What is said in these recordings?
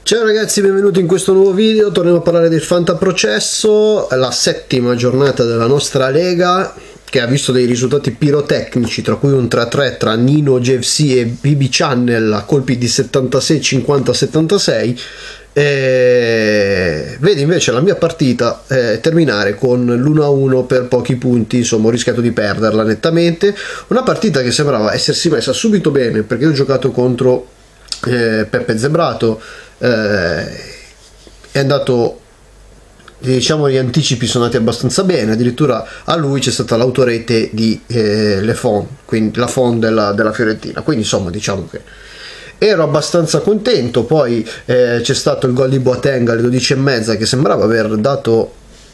Ciao ragazzi, benvenuti in questo nuovo video. Torniamo a parlare del fantaprocesso, la settima giornata della nostra lega, che ha visto dei risultati pirotecnici, tra cui un 3-3 tra Nino GFC e BB Channel a colpi di 76, 50, 76. Vedi invece la mia partita terminare con l'1-1 per pochi punti. Insomma, ho rischiato di perderla nettamente. Una partita che sembrava essersi messa subito bene, perché io ho giocato contro Peppe Zebrato. È andato, diciamo, gli anticipi sono andati abbastanza bene, addirittura a lui c'è stata l'autorete di Le Fon, quindi la Fon della Fiorentina, quindi insomma diciamo che ero abbastanza contento. Poi c'è stato il gol di Boateng alle 12:30 che sembrava aver dato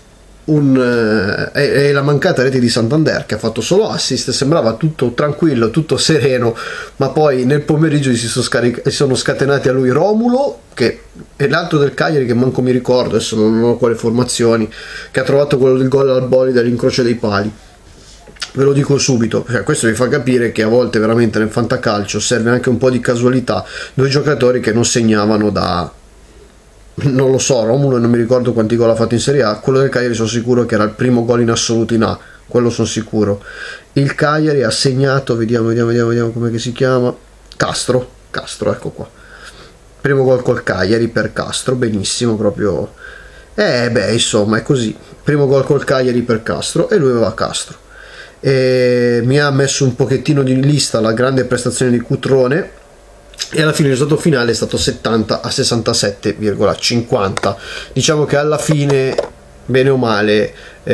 e la mancata rete di Santander, che ha fatto solo assist. Sembrava tutto tranquillo, tutto sereno, ma poi nel pomeriggio si sono scatenati a lui Romulo, che è l'altro del Cagliari, che manco mi ricordo adesso, non ho quale formazioni, che ha trovato quello del gol al Boli dall'incrocio dei pali. Ve lo dico subito, questo vi fa capire che a volte veramente nel fantacalcio serve anche un po' di casualità. Due giocatori che non segnavano da, non lo so, Romulo non mi ricordo quanti gol ha fatto in Serie A, quello del Cagliari sono sicuro che era il primo gol in assoluto in A, quello sono sicuro. Il Cagliari ha segnato, vediamo come che si chiama, Castro, ecco qua, primo gol col Cagliari per Castro, benissimo, proprio, insomma è così, primo gol col Cagliari per Castro, e lui aveva Castro. E mi ha messo un pochettino di lista la grande prestazione di Cutrone, e alla fine il risultato finale è stato 70 a 67,50. diciamo che alla fine, bene o male,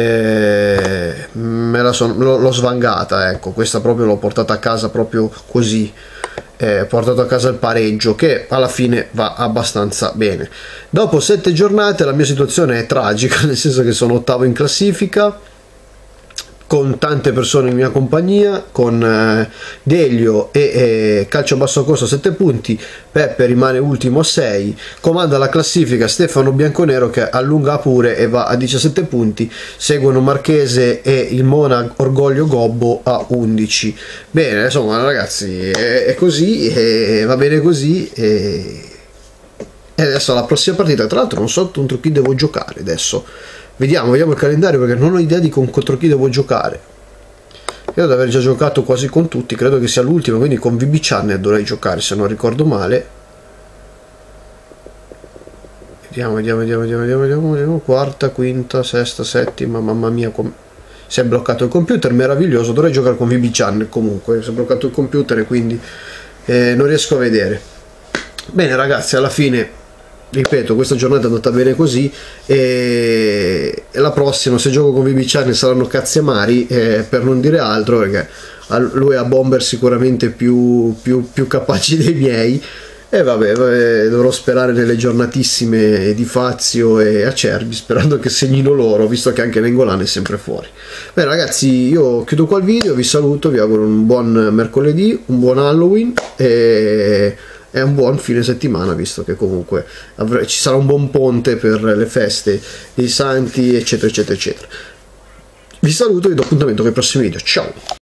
l'ho svangata, ecco, questa proprio l'ho portata a casa proprio così, portato a casa il pareggio, che alla fine va abbastanza bene. Dopo 7 giornate la mia situazione è tragica, nel senso che sono ottavo in classifica, con tante persone in mia compagnia, con Delio e Calcio Basso Costo a 7 punti, Peppe rimane ultimo a 6, comanda la classifica Stefano Bianconero, che allunga pure e va a 17 punti, seguono Marchese e il Mona Orgoglio Gobbo a 11. Bene, insomma ragazzi, è così, va bene così, e adesso la prossima partita, tra l'altro non so contro chi devo giocare adesso. Vediamo il calendario, perché non ho idea di contro chi devo giocare. Io devo aver già giocato quasi con tutti, credo che sia l'ultimo, quindi con VB Channel dovrei giocare, se non ricordo male. Vediamo. Quarta, quinta, sesta, settima, mamma mia, si è bloccato il computer, meraviglioso, dovrei giocare con VB Channel comunque, si è bloccato il computer e quindi non riesco a vedere. Bene ragazzi, alla fine, ripeto, questa giornata è andata bene così, e la prossima, se gioco con VB Channel, saranno cazzi amari, per non dire altro, perché lui ha bomber sicuramente più capaci dei miei, e vabbè, dovrò sperare nelle giornatissime di Fazio e Acerbi, sperando che segnino loro, visto che anche Nengolan è sempre fuori. Bene ragazzi, io chiudo qua il video, vi saluto, vi auguro un buon mercoledì, un buon Halloween e un buon fine settimana, visto che comunque ci sarà un buon ponte per le feste dei santi, eccetera eccetera eccetera. Vi saluto e vi do appuntamento con i prossimi video. Ciao.